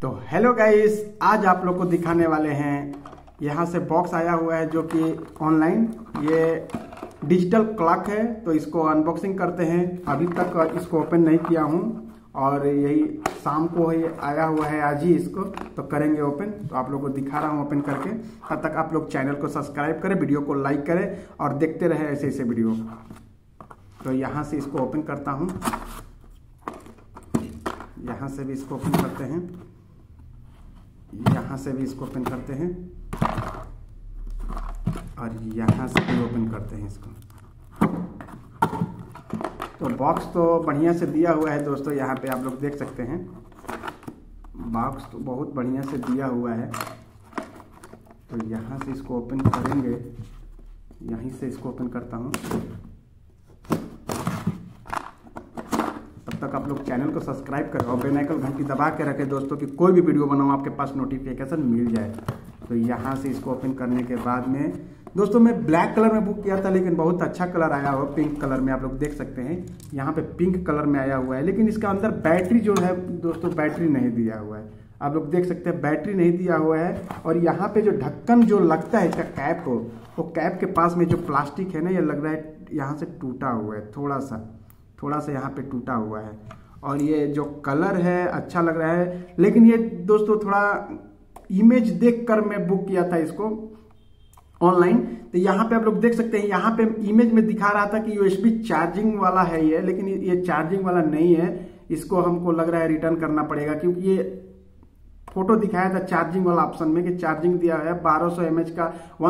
तो hello guys, आज आप लोग को दिखाने वाले हैं यहाँ से बॉक्स आया हुआ है जो कि ऑनलाइन ये डिजिटल क्लॉक है। तो इसको अनबॉक्सिंग करते हैं। अभी तक इसको ओपन नहीं किया हूँ और यही शाम को ही आया हुआ है, आज ही इसको तो करेंगे ओपन। तो आप लोग को दिखा रहा हूँ ओपन करके। तब तक आप लोग चैनल को सब्सक्राइब करें, वीडियो को लाइक करें और देखते रहे ऐसे ऐसे वीडियो। तो यहाँ से इसको ओपन करता हूँ, यहाँ से भी इसको ओपन करते हैं, यहाँ से भी इसको ओपन करते हैं और यहाँ से भी ओपन करते हैं इसको। तो बॉक्स तो बढ़िया से दिया हुआ है दोस्तों, यहाँ पे आप लोग देख सकते हैं बॉक्स तो बहुत बढ़िया से दिया हुआ है। तो यहाँ से इसको ओपन करेंगे, यहीं से इसको ओपन करता हूँ। तब तक आप लोग चैनल को सब्सक्राइब करें और बेल आइकन घंटी दबा के रखें दोस्तों कि कोई भी वीडियो बनाऊँ आपके पास नोटिफिकेशन मिल जाए। तो यहाँ से इसको ओपन करने के बाद में दोस्तों मैं ब्लैक कलर में बुक किया था, लेकिन बहुत अच्छा कलर आया हुआ पिंक कलर में। आप लोग देख सकते हैं यहाँ पे पिंक कलर में आया हुआ है, लेकिन इसका अंदर बैटरी जो है दोस्तों बैटरी नहीं दिया हुआ है। आप लोग देख सकते हैं बैटरी नहीं दिया हुआ है। और यहाँ पे जो ढक्कन जो लगता है इसका कैप को, वो कैप के पास में जो प्लास्टिक है ना, ये लग रहा है यहाँ से टूटा हुआ है, थोड़ा सा यहाँ पे टूटा हुआ है। और ये जो कलर है अच्छा लग रहा है, लेकिन ये दोस्तों थोड़ा इमेज देखकर मैं बुक किया था इसको ऑनलाइन। तो यहाँ पे आप लोग देख सकते हैं, यहाँ पे इमेज में दिखा रहा था कि यूएसबी चार्जिंग वाला है ये, लेकिन ये चार्जिंग वाला नहीं है। इसको हमको लग रहा है रिटर्न करना पड़ेगा, क्योंकि ये फोटो दिखाया था चार्जिंग वाला ऑप्शन में कि चार्जिंग दिया है 1200 mAh का,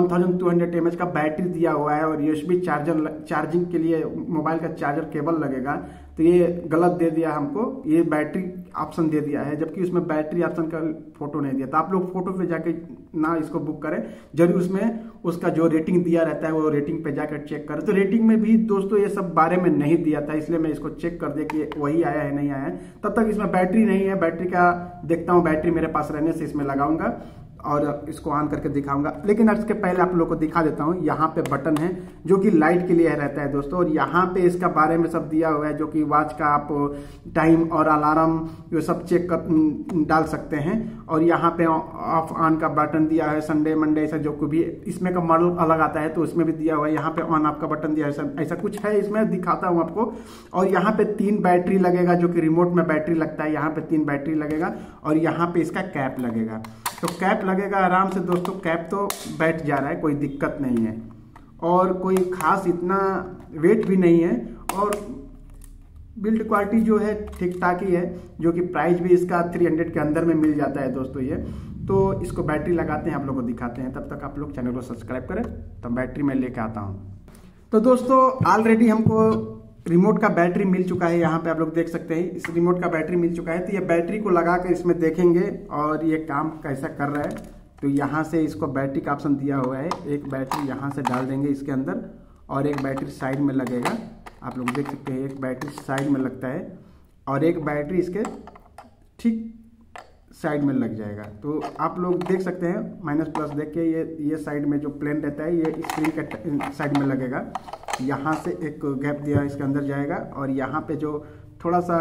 1200 mAh का बैटरी दिया हुआ है और यूएसबी चार्जिंग के लिए मोबाइल का चार्जर केबल लगेगा। तो ये गलत दे दिया हमको, ये बैटरी ऑप्शन दे दिया है, जबकि उसमें बैटरी ऑप्शन का फोटो नहीं दिया। तो आप लोग फोटो पे जाके ना इसको बुक करें, जरूर उसमें उसका जो रेटिंग दिया रहता है वो रेटिंग पे जाकर चेक करें। तो रेटिंग में भी दोस्तों ये सब बारे में नहीं दिया था, इसलिए मैं इसको चेक कर दिया कि वही आया है नहीं आया है। तब तक इसमें बैटरी नहीं है, बैटरी का देखता हूँ, बैटरी मेरे पास रहने से इसमें लगाऊंगा और इसको ऑन करके दिखाऊंगा। लेकिन इसके पहले आप लोगों को दिखा देता हूँ, यहाँ पे बटन है जो कि लाइट के लिए रहता है दोस्तों। और यहाँ पे इसका बारे में सब दिया हुआ है, जो कि वॉच का आप टाइम और अलार्म ये सब चेक कर डाल सकते हैं। और यहाँ पे ऑफ ऑन का बटन दिया है, संडे मंडे ऐसा जो भी इसमें का मॉडल अलग आता है तो उसमें भी दिया हुआ है। यहाँ पे ऑन ऑफ का बटन दिया है, ऐसा कुछ है इसमें, दिखाता हूँ आपको। और यहाँ पे 3 बैटरी लगेगा, जो कि रिमोट में बैटरी लगता है, यहाँ पे 3 बैटरी लगेगा। और यहाँ पे इसका कैप लगेगा, तो कैप लगेगा आराम से दोस्तों। कैप तो बैठ जा रहा है, कोई दिक्कत नहीं है और कोई खास इतना वेट भी नहीं है। और बिल्ड क्वालिटी जो है ठीक ठाक ही है, जो कि प्राइस भी इसका 300 के अंदर में मिल जाता है दोस्तों ये। तो इसको बैटरी लगाते हैं, आप लोग को दिखाते हैं। तब तक आप लोग चैनल को सब्सक्राइब करें, तब बैटरी में लेके आता हूँ। तो दोस्तों ऑलरेडी हमको रिमोट का बैटरी मिल चुका है, यहाँ पे आप लोग देख सकते हैं इस रिमोट का बैटरी मिल चुका है। तो ये बैटरी को लगा कर इसमें देखेंगे और ये काम कैसा कर रहा है। तो यहाँ से इसको बैटरी का ऑप्शन दिया हुआ है, एक बैटरी यहाँ से डाल देंगे इसके अंदर और एक बैटरी साइड में लगेगा। आप लोग देख सकते हैं एक बैटरी साइड में लगता है और एक बैटरी इसके ठीक साइड में लग जाएगा। तो आप लोग देख सकते हैं माइनस प्लस देख के ये साइड में जो प्लेन रहता है ये स्क्रीन के साइड में लगेगा। यहाँ से एक गैप दिया इसके अंदर जाएगा और यहाँ पे जो थोड़ा सा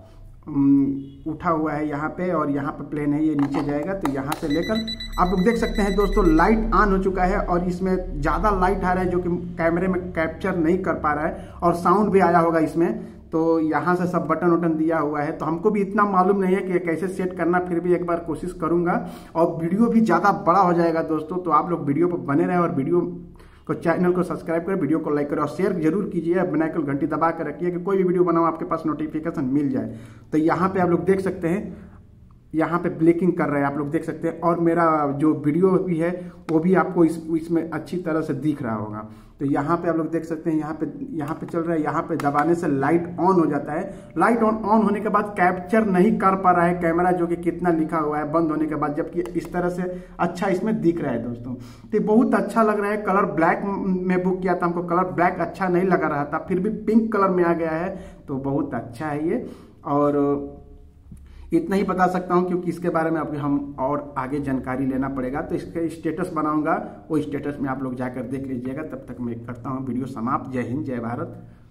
उठा हुआ है यहाँ पे और यहाँ पे प्लेन है, ये नीचे जाएगा। तो यहाँ से लेकर आप लोग देख सकते हैं दोस्तों लाइट ऑन हो चुका है और इसमें ज़्यादा लाइट आ रहा है जो कि कैमरे में कैप्चर नहीं कर पा रहा है। और साउंड भी आया होगा इसमें। तो यहाँ से सब बटन वटन दिया हुआ है। तो हमको भी इतना मालूम नहीं है कि कैसे सेट करना, फिर भी एक बार कोशिश करूँगा। और वीडियो भी ज़्यादा बड़ा हो जाएगा दोस्तों, तो आप लोग वीडियो पर बने रहें और वीडियो को चैनल को सब्सक्राइब करें, वीडियो को लाइक करें और शेयर जरूर कीजिए। बेल आइकन घंटी दबा कर रखिए कि कोई भी वीडियो बनाओ आपके पास नोटिफिकेशन मिल जाए। तो यहाँ पे आप लोग देख सकते हैं, यहाँ पे ब्लिंकिंग कर रहा है, आप लोग देख सकते हैं। और मेरा जो वीडियो भी है वो भी आपको इसमें अच्छी तरह से दिख रहा होगा। तो यहाँ पे आप लोग देख सकते हैं, यहाँ पे चल रहा है, यहाँ पे दबाने से लाइट ऑन हो जाता है। लाइट ऑन होने के बाद कैप्चर नहीं कर पा रहा है कैमरा, जो कि कितना लिखा हुआ है बंद होने के बाद, जबकि इस तरह से अच्छा इसमें दिख रहा है दोस्तों। तो बहुत अच्छा लग रहा है। कलर ब्लैक में बुक किया था, हमको कलर ब्लैक अच्छा नहीं लगा रहा था, फिर भी पिंक कलर में आ गया है, तो बहुत अच्छा है ये। और इतना ही बता सकता हूं क्योंकि इसके बारे में अभी हम और आगे जानकारी लेना पड़ेगा। तो इसके स्टेटस बनाऊंगा, वो स्टेटस में आप लोग जाकर देख लीजिएगा। तब तक मैं करता हूं वीडियो समाप्त। जय हिंद, जय भारत।